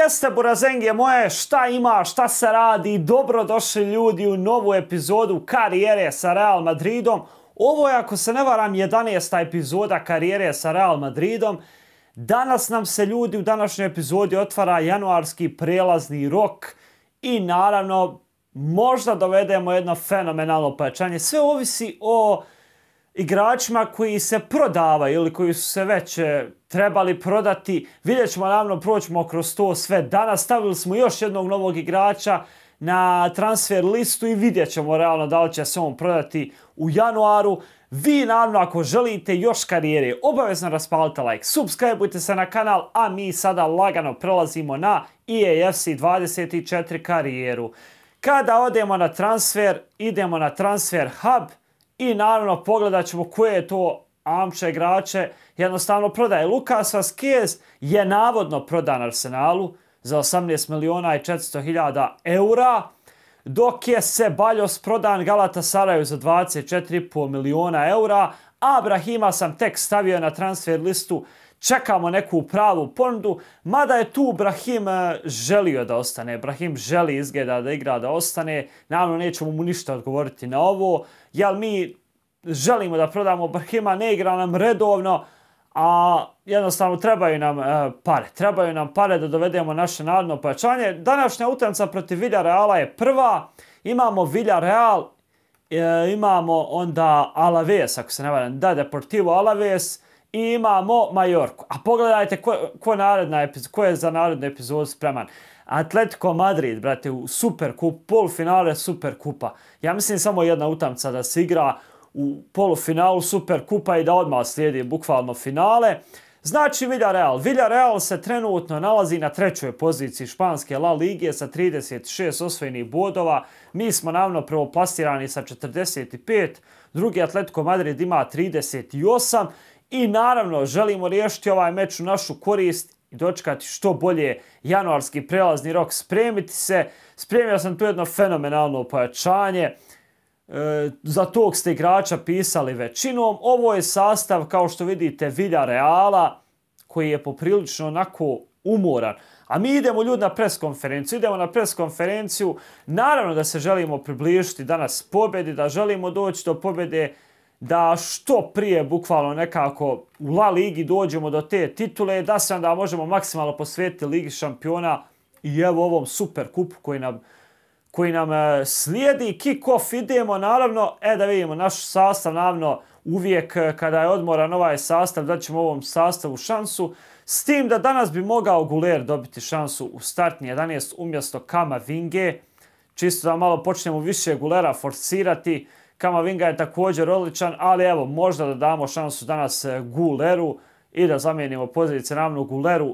Jeste burazengije moje, šta ima, šta se radi, dobrodošli ljudi u novu epizodu karijere sa Real Madridom. Ovo je, ako se ne varam, 11. epizoda karijere sa Real Madridom. Danas nam se, ljudi, u današnjoj epizodi otvara januarski prelazni rok i naravno možda dovedemo jedno fenomenalno pojačanje. Sve ovisi o igračima koji se prodavaju ili koji su se već trebali prodati. Vidjet ćemo, naravno, proćemo kroz to sve danas. Stavili smo još jednog novog igrača na transfer listu i vidjet ćemo realno da li će se on prodati u januaru. Vi, naravno, ako želite još karijere, obavezno raspalite like, subscribeujte se na kanal, a mi sada lagano prelazimo na EAFC 24 karijeru. Kada odemo na transfer, idemo na transfer hub i naravno pogledat ćemo koje je to amče igrače jednostavno prodaje. Lucas Vazquez je navodno prodan Arsenalu za 18 miliona i 400 hiljada eura, dok je Ceballos prodan Galatasaraju za 24,5 miliona eura, a Brahima sam tek stavio na transfer listu. Čekamo neku pravu ponudu, mada je tu Brahim želio da ostane. Brahim želi, izgleda, da igra, da ostane. Naravno, nećemo mu ništa odgovoriti na ovo, jer mi želimo da prodamo Brahima, ne igra nam redovno, a jednostavno trebaju nam pare. Trebaju nam pare da dovedemo naše narodno pojačanje. Današnja utakmica protiv Villareala je prva. Imamo Villarreal, imamo onda Alaves, ako se ne varam, da, Deportivo Alaves, i imamo Majorku. A pogledajte ko je za narednu epizodu spreman. Atletico Madrid, brate, u Superkup, polufinale Superkupa. Ja mislim samo jedna utakmica da se igra u polufinalu Superkupa i da odmah slijedi bukvalno finale. Znači Villarreal. Villarreal se trenutno nalazi na trećoj poziciji španske La Lige sa 36 osvojenih bodova. Mi smo naravno prvoplasirani sa 45. Drugi Atletico Madrid ima 38. I naravno želimo riješiti ovaj meč u našu korist i dočekati što bolje januarski prelazni rok. Spremiti se. Spremio sam tu jedno fenomenalno pojačanje. Za tog ste igrača pisali većinom. Ovo je sastav, kao što vidite, Villarreala, koji je poprilično onako umoran. A mi idemo, ljudi, na preskonferenciju. Idemo na preskonferenciju. Naravno da se želimo približiti danas pobjedi, da želimo doći do pobjede, da što prije bukvalno nekako u La Ligi dođemo do te titule, da se onda možemo maksimalno posvetiti Ligi šampiona i evo ovom super kupu koji nam slijedi. Kick-off idemo, naravno, da vidimo naš sastav, naravno, uvijek kada je odmoran ovaj sastav, da ćemo ovom sastavu šansu. S tim da danas bi mogao Guler dobiti šansu u startni 11 umjesto Kamavinge. Čisto da malo počnemo više Gulera forsirati. Kamavinga je također odličan, ali evo, možda da damo šansu danas Guleru i da zamijenimo pozicije naravno Guleru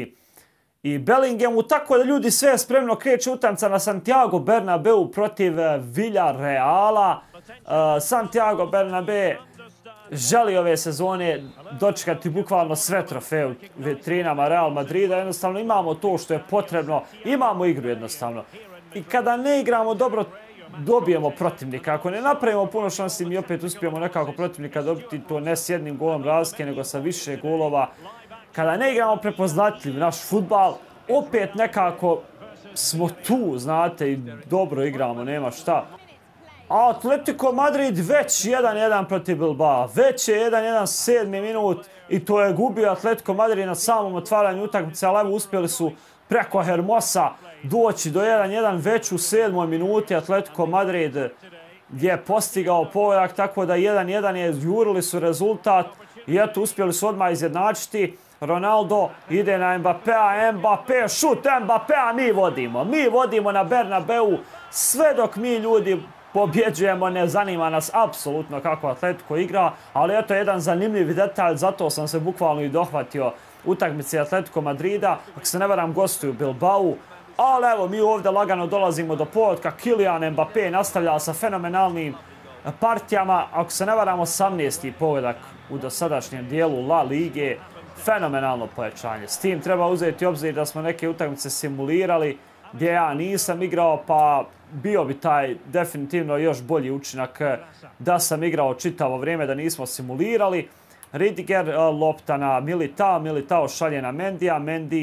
i Bellingamu. Tako da, ljudi, sve je spremno, kreće utakmica na Santiago Bernabeu protiv Villarreala. Santiago Bernabeu želi ove sezone dočekati bukvalno sve trofeje u vitrinama Real Madrida. Jednostavno imamo to što je potrebno, imamo igru jednostavno. I kada ne igramo dobro, dobijemo protivnika. Ako ne napravimo puno šansi, mi opet uspijemo nekako protivnika dobiti, to ne s jednim golom razlike, nego sa više golova. Kada ne igramo prepoznatljiv naš fudbal, opet nekako smo tu, znate, i dobro igramo, nema šta. A Atletico Madrid već 1-1 protiv Bilbao. Već je 1-1 7. minut i to je gubio Atletico Madrid na samom otvaranju utakmice, ali evo uspjeli su preko Hermosa doći do 1-1 već u 7. minuti. Atletico Madrid je postigao pogodak, tako da 1-1 je, jurili su rezultat i eto uspjeli su odmah izjednačiti. Ronaldo ide na Mbappéa, Mbappé, šut Mbappéa, mi vodimo na Bernabeu, sve dok mi, ljudi, pobjeđujemo, ne zanima nas apsolutno kako Atletico igra, ali eto jedan zanimljiv detalj, zato sam se bukvalno i dohvatio utakmice Atletico Madrida. Ako se ne varam, gostuju Bilbao, ali evo mi ovdje lagano dolazimo do pogotka. Kylian Mbappé nastavlja sa fenomenalnim partijama. Ako se ne varam, 18. pogodak u dosadašnjem dijelu La Lige. Fenomenalno pojačanje. S tim treba uzeti obzir da smo neke utakmice simulirali gdje ja nisam igrao, pa bio bi taj definitivno još bolji učinak da sam igrao čitavo vrijeme, da nismo simulirali. Ridiger, lopta na Militao, Militao šalje na Mendija, Mendy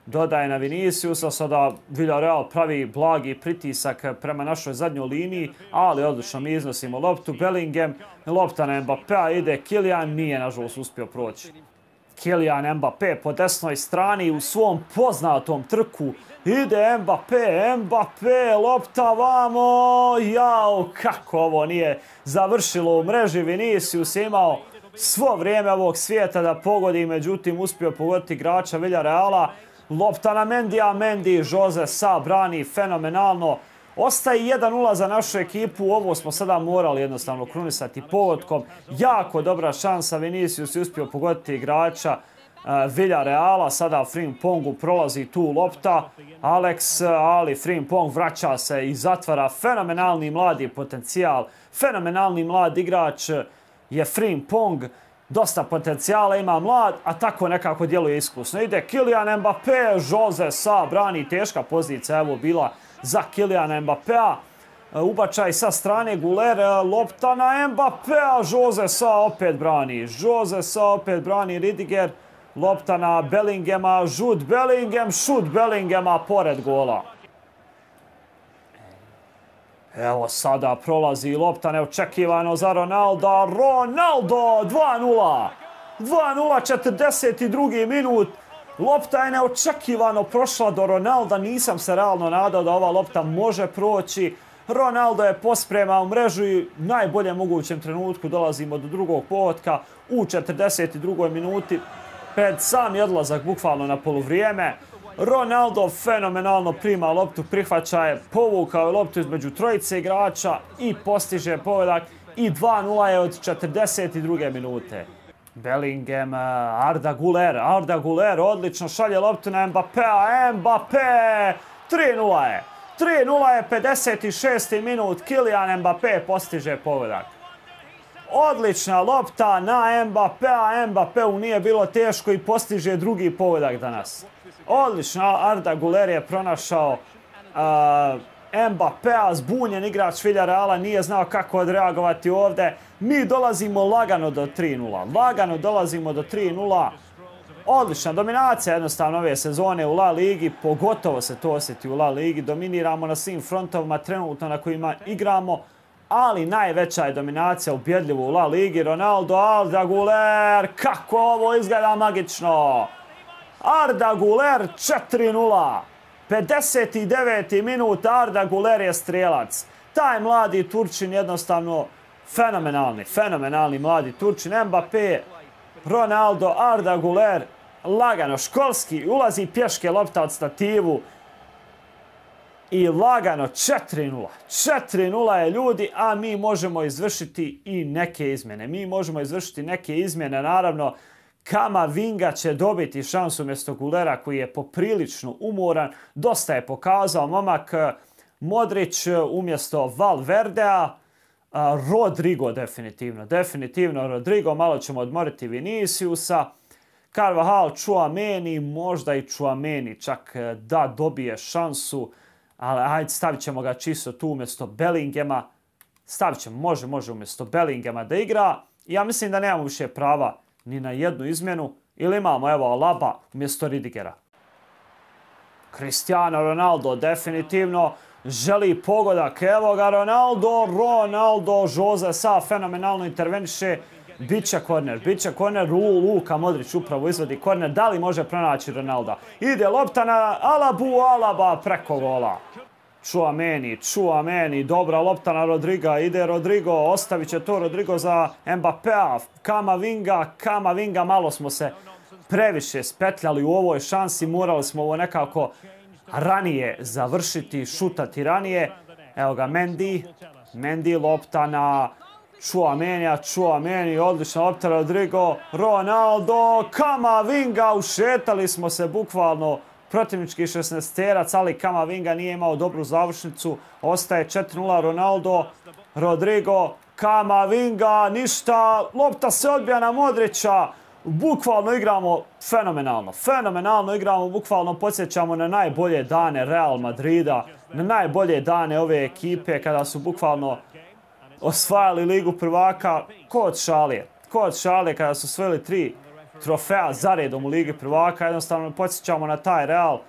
dodaje na Viniciusa, sada Villarreal pravi blagi pritisak prema našoj zadnjoj liniji, ali odlično mi iznosimo loptu, Bellingham, lopta na Mbappéa, ide Kylian, nije nažalost uspio proći. Kylian Mbappé po desnoj strani u svom poznatom trku, ide Mbappé, lopta vamo, jao, kako ovo nije završilo u mreži, Vinicius je imao svo vrijeme ovog svijeta da pogodi, međutim uspio pogoditi igrača Villarreala. Lopta na Mendija, Mendy, Jose Sa brani fenomenalno. Ostaje 1-0 za našu ekipu, ovo smo sada morali jednostavno krunisati pogodkom. Jako dobra šansa, Vinicius je uspio pogoditi igrača Villarreala, sada Frimpong prolazi tu lopta. Ali Frimpong vraća se i zatvara, fenomenalni mladi potencijal, fenomenalni mlad igrač je Frimpong. Dosta potencijala ima mlad, a tako nekako djeluje iskusno. Ide Kylian Mbappé, Jose Sa brani, teška pozicija evo bila za Kyliana Mbappéa. Ubačaj sa strane Guler, lopta na Mbappéa, Jose Sa opet brani, Ridiger, lopta na Bellinghama, šut Bellinghama pored gola. Evo sada prolazi lopta neočekivano za Ronaldo, 2-0, 42. minut, lopta je neočekivano prošla do Ronalda, nisam se realno nadao da ova lopta može proći. Ronaldo je pospremao mrežu i u najboljem mogućem trenutku dolazimo do drugog pogotka u 42. minuti, pred sami odlazak bukvalno na poluvrijeme. Ronaldo fenomenalno prima loptu, prihvaća je, povukao je loptu između trojice igrača i postiže pogodak i 2-0 je od 42. minute. Bellingham, Arda Güler odlično šalje loptu na Mbappéa, Mbappé, 3-0 je, 56. minut, Kylian Mbappé postiže pogodak. Odlična lopta na Mbappéa, Mbappéu nije bilo teško i postiže drugi pogodak danas. Odlično, Arda Güler je pronašao Mbappéa, zbunjen igrač Villarreala, nije znao kako odreagovati ovdje. Mi dolazimo lagano do 3-0. Odlična dominacija jednostavno ove sezone u La Ligi, pogotovo se to osjeti u La Ligi. Dominiramo na svim frontovima trenutno na kojima igramo, ali najveća je dominacija ubjedljivo u La Ligi. Ronaldo, Arda Güler, kako ovo izgleda magično! Arda Güler 4-0. 59. minut, Arda Güler je strijelac. Taj mladi Turčin jednostavno fenomenalni mladi Turčin. Mbappé, Ronaldo, Arda Güler, lagano, školski, ulazi pješke lopta od stativu. I lagano 4-0. 4-0 je ljudi, a mi možemo izvršiti i neke izmjene. Naravno, Kamavinga će dobiti šansu umjesto Gulera koji je poprilično umoran. Dosta je pokazao momak. Modrić umjesto Valverdea. Rodrigo definitivno Rodrigo. Malo ćemo odmoriti Viniciusa. Carvajal, Tchouaméni, možda i Tchouaméni čak da dobije šansu. Ali hajde, stavit ćemo ga čisto tu umjesto Bellinghama. Može umjesto Bellinghama da igra. Ja mislim da nemamo više prava ni na jednu izmjenu. Ili imamo, evo, Alaba umjesto Ridigera. Cristiano Ronaldo definitivno želi pogodak. Evo ga Ronaldo, Jose Sa fenomenalno interveniše. Biće korner, Luka Modrić upravo izvodi korner. Da li može pronaći Ronalda? Ide lopta na Alaba preko gola. Tchouaméni, dobra lopta na Rodriga, ide Rodrigo, ostavit će to Rodrigo za Mbappéa, Kamavinga, malo smo se previše spetljali u ovoj šansi, morali smo ovo nekako ranije završiti, šutati ranije. Evo ga Mendy, lopta na Tchouaméni, odlična lopta Rodrigo, Ronaldo, Kamavinga, ušetali smo se bukvalno. Protivnički 16-terac, ali Kamavinga nije imao dobru završnicu. Ostaje 4-0 Ronaldo, Rodrigo, Kamavinga, ništa. Lopta se odbija na Modrića. Bukvalno igramo fenomenalno igramo, bukvalno podsjećamo na najbolje dane Real Madrida, na najbolje dane ove ekipe kada su bukvalno osvajali Ligu prvaka kod Šalije kada su osvojili trofeja zaredom u Ligi prvaka. Jednostavno podsjećamo na taj Real.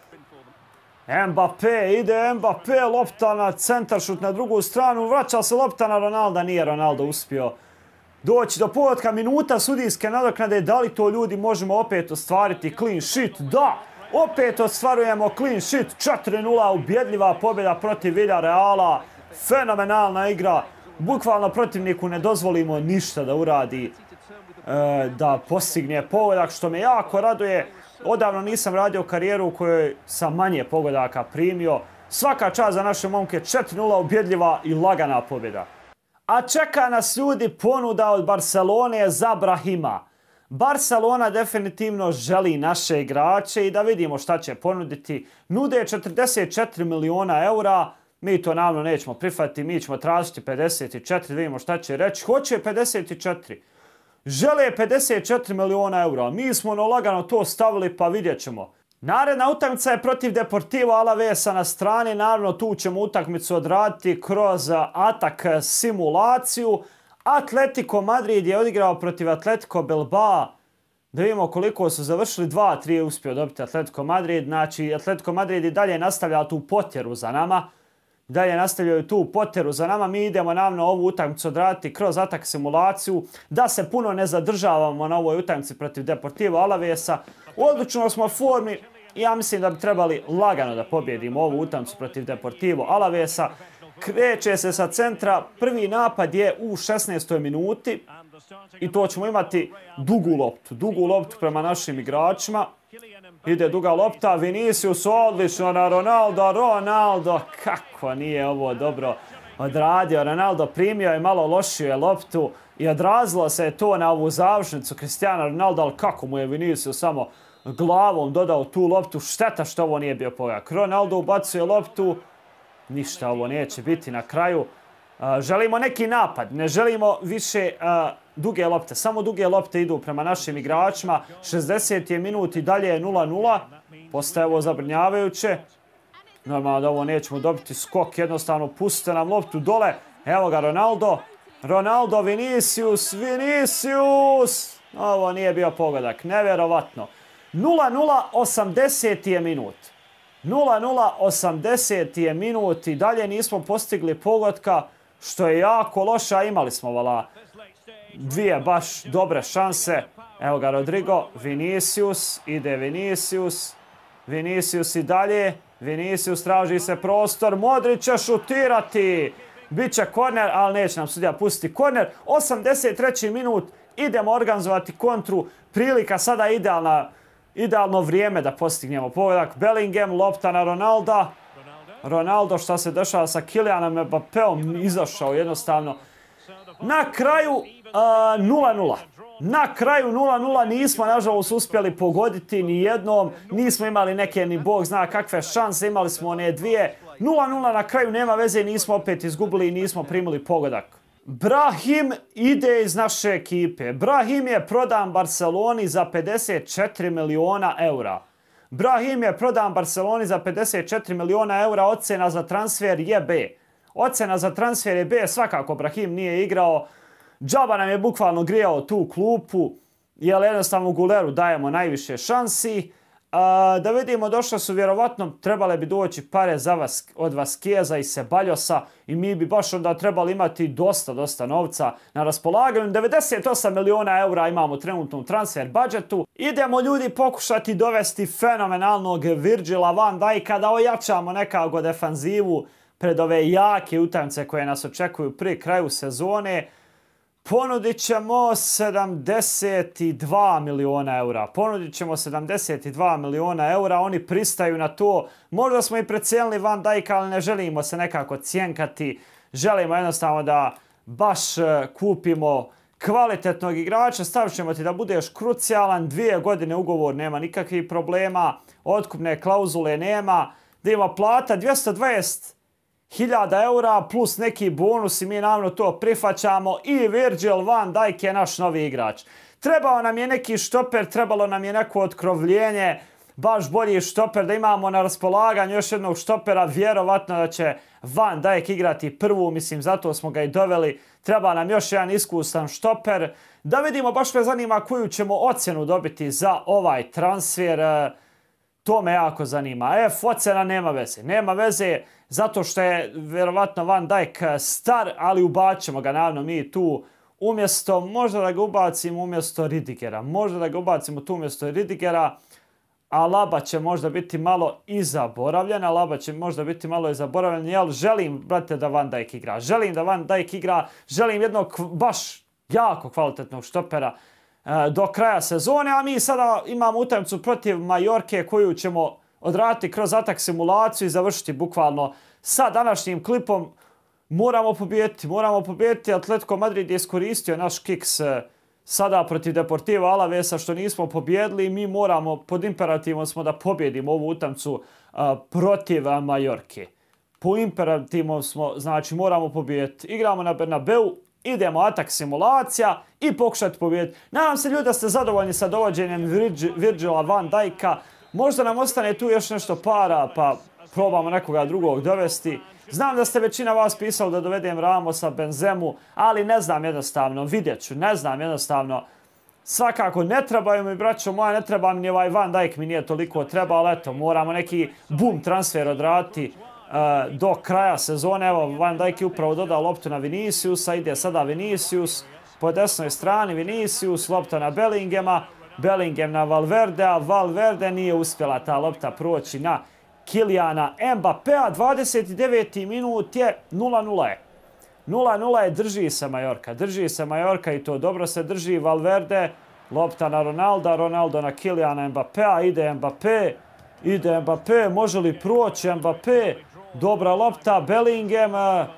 Mbappé, ide Mbappé, lopta na centar, šut na drugu stranu, vraća se lopta na Ronalda, nije Ronaldo uspio doći do pogotka. Minuta sudijske nadoknade, da li to ljudi možemo opet ostvariti clean sheet? Da, opet ostvarujemo clean sheet, 4:0, ubjedljiva pobjeda protiv Villareala, fenomenalna igra, bukvalno protivniku ne dozvolimo ništa da uradi, da postigne pogodak, što me jako raduje. Odavno nisam radio karijeru u kojoj sam manje pogodaka primio. Svaka čast za naše momke, 4:0, ubjedljiva i lagana pobjeda. A čeka nas ljudi ponuda od Barcelone za Brahima. Barcelona definitivno želi naše igrače i da vidimo šta će ponuditi. Nude 44 miliona eura, mi to naravno nećemo prihvatiti, mi ćemo tražiti 54, da vidimo šta će reći. Hoće 54. Žele 54 miliona eura. Mi smo lagano to stavili, pa vidjet ćemo. Naredna utakmica je protiv Deportivo Alavesa na strani. Naravno, tu ćemo utakmicu odraditi kroz atak simulaciju. Atletico Madrid je odigrao protiv Atletico Bilbao. Da vidimo koliko su završili. 2-3 je uspio dobiti Atletico Madrid. Znači, Atletico Madrid i dalje nastavlja tu potjeru za nama. Dalje nastavljaju tu potjeru za nama. Mi idemo naravno ovu utakmicu odraditi kroz atak simulaciju. Da se puno ne zadržavamo na ovoj utakmici protiv Deportivo Alavesa. Odlično smo u formi. Ja mislim da bi trebali lagano da pobjedimo ovu utakmicu protiv Deportivo Alavesa. Kreće se sa centra. Prvi napad je u 16. minuti. I to ćemo imati dugu loptu prema našim igračima. Ide duga lopta, Vinicius odlično na Ronaldo, kako nije ovo dobro odradio. Ronaldo primio je malo lošiju loptu i odrazilo se to na ovu završnicu Cristiano Ronaldo, ali kako mu je Vinicius samo glavom dodao tu loptu. Šteta što ovo nije bio pogodak. Ronaldo ubacuje loptu, ništa ovo neće biti na kraju. Želimo neki napad, ne želimo više duge lopte. Samo duge lopte idu prema našim igračima. 60 je minut i dalje je 0:0. Postaje ovo zabrinjavajuće. Normalno da ovo nećemo dobiti skok. Jednostavno pustite nam loptu dole. Evo ga Ronaldo, Vinicius. Ovo nije bio pogodak. Nevjerovatno. 0:0, 80 je minut. 0:0, 80 je minut i dalje nismo postigli pogotka, što je jako loše, a imali smo dvije baš dobre šanse. Evo ga Rodrigo, Vinicius, ide Vinicius i dalje. Vinicius traži se prostor, Modrić će šutirati. Biće korner, ali neće nam sudija pustiti korner. 83. minut, idemo organizovati kontru. Prilika sada idealno vrijeme da postignemo pogodak. Bellingham, lopta na Ronaldo, šta se dešava sa Kylianom Mbappeom, izašao jednostavno. Na kraju 0:0. Na kraju 0:0 nismo nažalost uspjeli pogoditi ni jednom. Nismo imali neke ni bog zna kakve šanse, imali smo one dvije. 0:0 na kraju, nema veze, nismo opet izgubili i nismo primili pogodak. Brahim ide iz naše ekipe. Brahim je prodan Barceloni za 54 miliona eura. Brahim je prodan Barceloni za 54 miliona eura, ocena za transfer je B. Ocena za transfer je B, svakako Brahim nije igrao. Džaba nam je bukvalno grijao tu klupu, jer jednostavno Guleru dajemo najviše šansi. Da vidimo, došle su vjerovatno, trebale bi doći pare od Vaskeza i Sebaljosa i mi bi baš onda trebali imati dosta novca na raspolaganju. 98 miliona eura imamo trenutno u transfer budžetu. Idemo ljudi pokušati dovesti fenomenalnog Virgila van Dijka da ojačamo nekako defanzivu pred ove jake utakmice koje nas očekuju pri kraju sezone. Ponudit ćemo 72 miliona eura. Ponudit ćemo 72 miliona eura. Oni pristaju na to. Možda smo i precijenili Van Dijka, ali ne želimo se nekako cjenkati. Želimo jednostavno da baš kupimo kvalitetnog igrača. Stavit ćemo ti da budeš krucijalan. 2 godine ugovor, nema nikakvih problema. Otkupne klauzule nema. Da ima plata 220.000 eura plus neki bonus i mi naravno to prihvaćamo i Virgil van Dijk je naš novi igrač. Trebao nam je neki štoper, trebalo nam je neko otkrovljenje. baš bolji štoper, da imamo na raspolaganju još jednog štopera, vjerovatno da će Van Dijk igrati prvu, mislim zato smo ga i doveli, treba nam još jedan iskusan štoper, da vidimo, baš me zanima koju ćemo ocjenu dobiti za ovaj transfer, to me jako zanima. Ocjena nema veze zato što je vjerovatno Van Dijk star, ali ubacimo ga naravno mi tu umjesto, možda da ga ubacimo umjesto Rüdigera, a Alaba će možda biti malo i zaboravljen, jel želim, brate, da Van Dijk igra, želim jednog baš jako kvalitetnog štopera do kraja sezone, a mi sada imamo utakmicu protiv Majorke koju ćemo odraditi kroz atak simulaciju i završiti bukvalno sa današnjim klipom. Moramo pobijediti, Atletico Madrid je iskoristio naš kiks sada protiv Deportivo Alavesa što nismo pobjedili i mi moramo, pod imperativom smo da pobjedimo ovu utakmicu protiv Majorke. Po imperativom smo, znači moramo pobijediti. Igramo na Bernabeu, idemo atak simulacija i pokušati pobijediti. Nadam se ljudi da ste zadovoljni sa dovođenjem Virgila van Dijka. Možda nam ostane tu još nešto para pa probamo nekoga drugog dovesti. Znam da ste većina vas pisali da dovedem Ramosa, Benzemu, ali ne znam jednostavno, vidjet ću, Svakako ne trebaju mi, braćo moja, ne treba mi ni ovaj Van Dijk, mi nije toliko treba, ali eto, moramo neki boom transfer odraditi do kraja sezone. Evo, Van Dijk je upravo dodao loptu na Viniciusa, ide sada Vinicius, po desnoj strani Vinicius, lopta na Bellingema, Bellingham na Valverdea, Valverde nije uspjela ta lopta proći na Kyliana Mbappéa, 29. minut je 0-0 je, drži se Majorka i to dobro se drži. Valverde, lopta na Ronaldo na Kyliana Mbappéa, ide Mbappé, može li proći Mbappé, dobra lopta, Bellingham,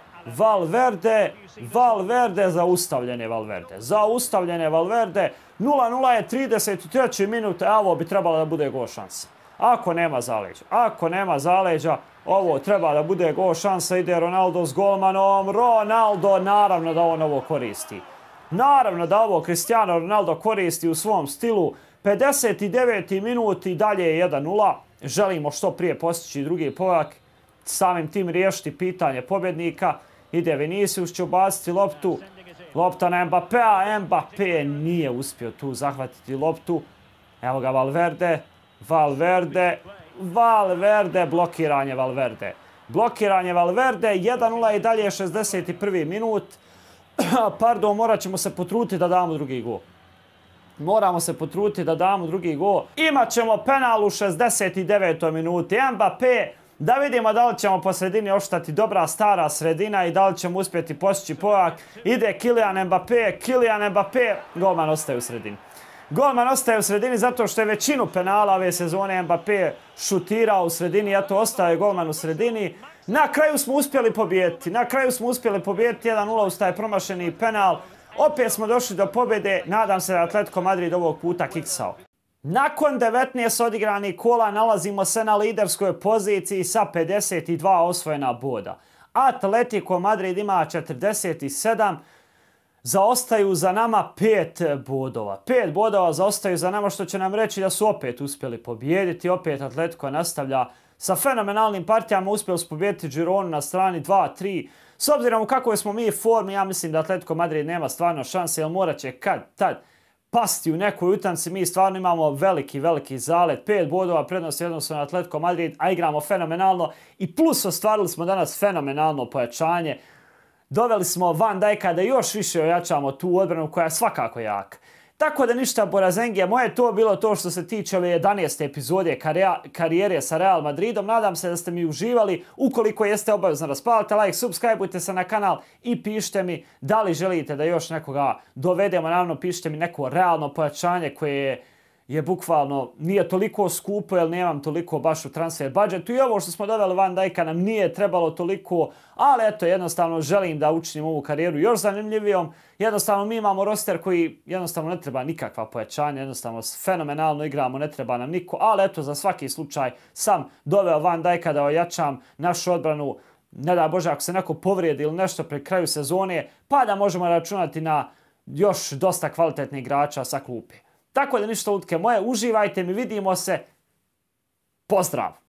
Valverde, zaustavljen je Valverde, 0-0 je, 33. minut, ovo bi trebalo da bude gol šansa. Ako nema zaleđa, ovo treba da bude gol šansa, ide Ronaldo s golmanom, naravno da on ovo koristi. Naravno da ovo Cristiano Ronaldo koristi u svom stilu. 59. minut i dalje je 1-0. Želimo što prije postići drugi pogodak, samim tim riješiti pitanje pobjednika. Ide Vinicius, će ubaciti loptu. Lopta na Mbappéa, Mbappé nije uspio tu zahvatiti loptu. Evo ga Valverde, blokiranje Valverde, 1-0 i dalje 61. minut. Pardon, morat ćemo se potruditi da damo drugi gol. Imat ćemo penal u 69. minuti. Mbappé, da vidimo da li ćemo po sredini oštati dobra stara sredina i da li ćemo uspjeti postići pogodak. Ide Kylian Mbappé, golman ostaje u sredini zato što je većinu penala ove sezone Mbappé šutirao u sredini, eto ostao je golman u sredini. Na kraju smo uspjeli pobijediti, 1-0 uz taj promašeni penal. Opet smo došli do pobjede, nadam se da je Atletico Madrid ovog puta kiksao. Nakon 19 odigranih kola nalazimo se na liderskoj poziciji sa 52 osvojena boda. Atletico Madrid ima 47, zaostaju za nama 5 bodova. 5 bodova zaostaju za nama, što će nam reći da su opet uspjeli pobijediti. Opet Atletico nastavlja sa fenomenalnim partijama, uspjeli su pobijediti Gironu na strani 2-3. S obzirom u kakvoj smo mi formi, ja mislim da Atletico Madrid nema stvarno šanse, jer morat će kad pasti u nekoj utakmici. Mi stvarno imamo veliki zalet. 5 bodova prednosti odnosno na Atletico Madrid, a igramo fenomenalno i plus ostvarili smo danas fenomenalno pojačanje. Doveli smo Van Dijka da još više ojačamo tu odbranu koja je svakako jaka. Tako da ništa, Borazengije, moje to bilo to što se tiče ove 11. epizode karijere sa Real Madridom. Nadam se da ste mi uživali. Ukoliko jeste, obavezno raspalite like, subscribeujte se na kanal i pišite mi da li želite da još nekoga dovedemo. Naravno, pišite mi neko realno pojačanje koje je bukvalno nije toliko skupo jer nemam toliko baš u transfer budžetu i ovo što smo doveli Van Dijka nam nije trebalo toliko, ali eto jednostavno želim da učinim ovu karijeru još zanimljivijom. Jednostavno mi imamo roster koji jednostavno ne treba nikakva pojačanja, jednostavno fenomenalno igramo, ne treba nam niko, ali eto za svaki slučaj sam doveo Van Dijka da ojačam našu odbranu. Ne daj Bože ako se neko povrijedi ili nešto pri kraju sezone, pa da možemo računati na još dosta kvalitetnih igrača sa klupe. Tako da ništa lutke moje, uživajte mi, vidimo se. Pozdrav!